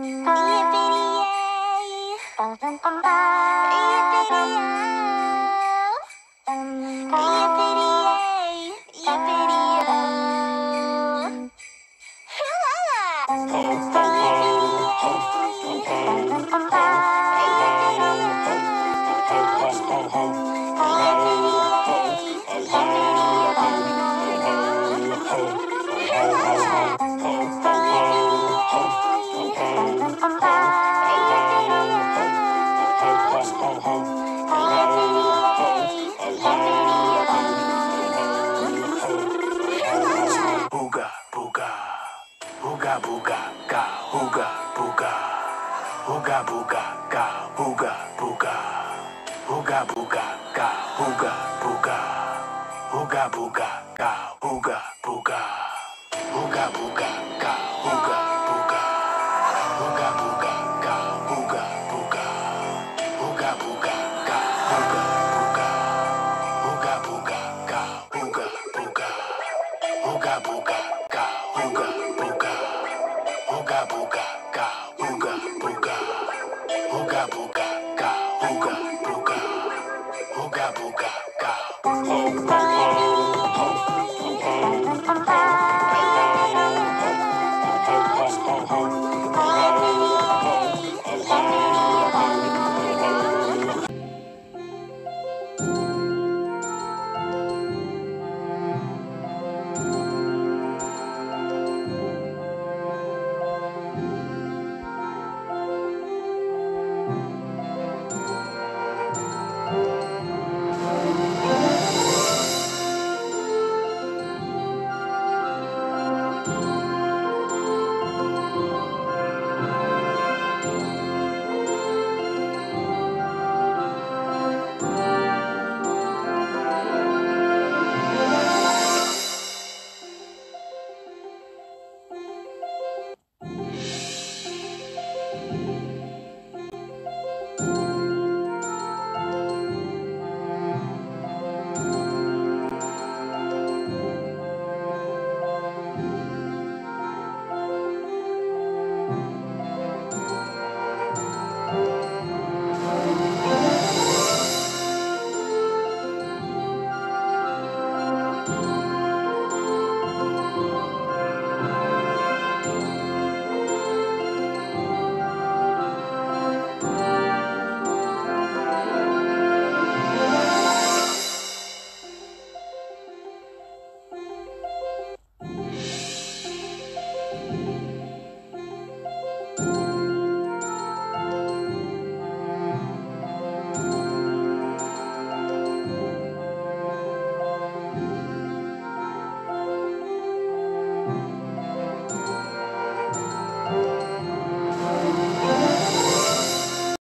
Booga booga, booga booga ga, booga booga, booga booga ga, booga booga, booga booga ga, booga booga, booga booga ga, booga booga, booga booga ga, booga booga, booga booga ga, booga booga, booga booga ga, booga booga, booga booga ga, booga booga. Ooga booga ga, ooga booga, ooga booga ga.